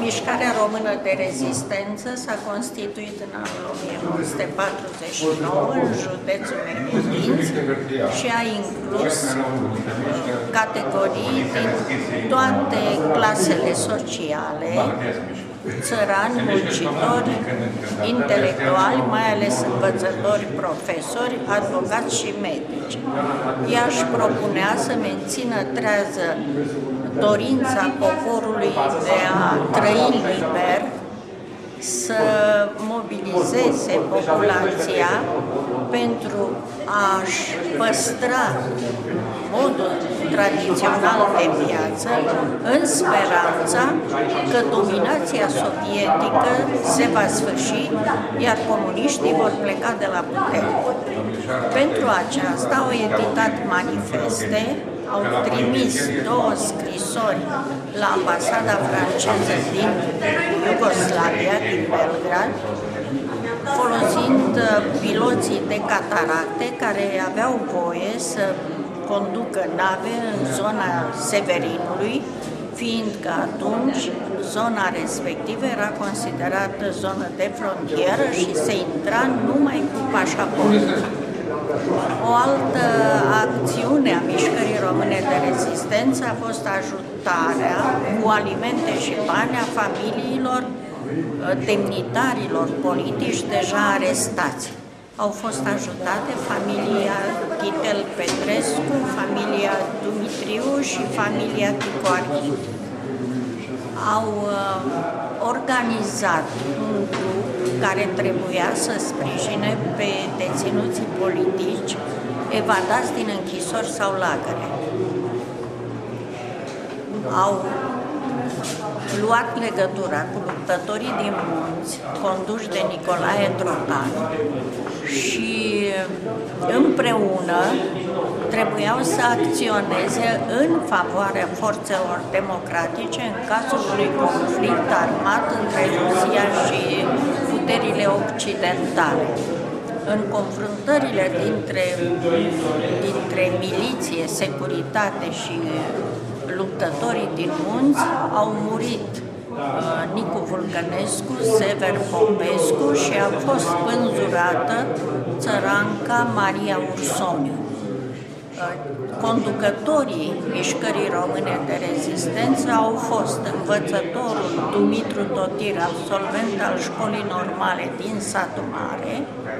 Mișcarea Română de Rezistență s-a constituit în anul 1949 în județul Mehedinți și a inclus categorii din toate clasele sociale, țărani, muncitori, intelectuali, mai ales învățători, profesori, avocați și medici. Ea își propunea să mențină trează dorința poporului de a trăi liber, să mobilizeze populația pentru a-și păstra modul tradițional de viață, în speranța că dominația sovietică se va sfârși, iar comuniștii vor pleca de la putere. Pentru aceasta au editat manifeste, au trimis 2 scrisori la ambasada franceză din Iugoslavia, din Belgrad, folosind piloții de cataracte care aveau voie să conducă nave în zona Severinului, fiindcă atunci zona respectivă era considerată zonă de frontieră și se intra numai cu pașaport. O altă acțiune a Mișcării Române de Rezistență a fost ajutarea cu alimente și bani a familiilor demnitarilor politici deja arestați. Au fost ajutate familia Titel Petrescu, familia Dumitriu și familia Ticoarchi. Au organizat un grup care trebuia să sprijine pe deținuții politici evadați din închisori sau lagăre. Au luat legătura cu luptătorii din munți, conduși de Nicolae Trotan, și împreună trebuiau să acționeze în favoarea forțelor democratice în cazul unui conflict armat între Rusia și puterile occidentale. În confruntările dintre miliție, securitate și luptătorii din munți au murit Nicu Vulcănescu, Sever Popescu și a fost spânzurată țăranca Maria Ursoniu. Conducătorii Mișcării Române de Rezistență au fost învățătorul Dumitru Totir, absolvent al Școlii Normale din Satul Mare,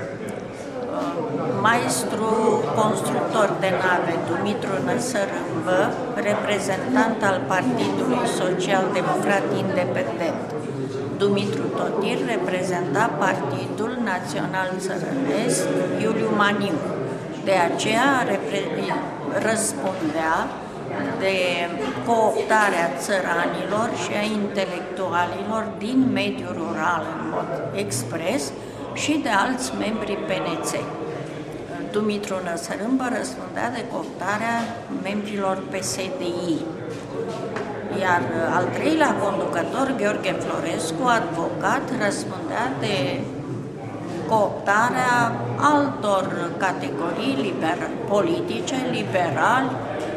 maestru constructor de nave Dumitru Năsărâmbă, reprezentant al Partidului Social-Democrat Independent. Dumitru Totir reprezenta Partidul Național Țărănesc Iuliu Maniu. De aceea răspundea de cooptarea țăranilor și a intelectualilor din mediul rural în mod expres și de alți membri PNC. Dumitru Năsărâmbă răspundea de cooptarea membrilor PSDI, iar al treilea conducător, Gheorghe Florescu, advocat, răspundea de cooptarea altor categorii politice, liberali,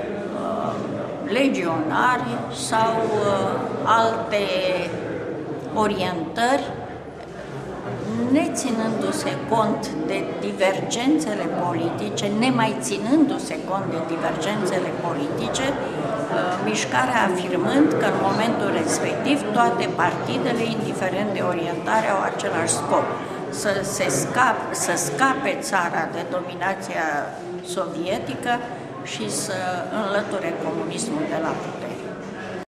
legionari sau alte orientări, neținându-se cont de divergențele politice, nemai ținându-se cont de divergențele politice, mișcarea afirmând că în momentul respectiv toate partidele, indiferent de orientare, au același scop: să scape țara de dominația sovietică și să înlăture comunismul de la putere.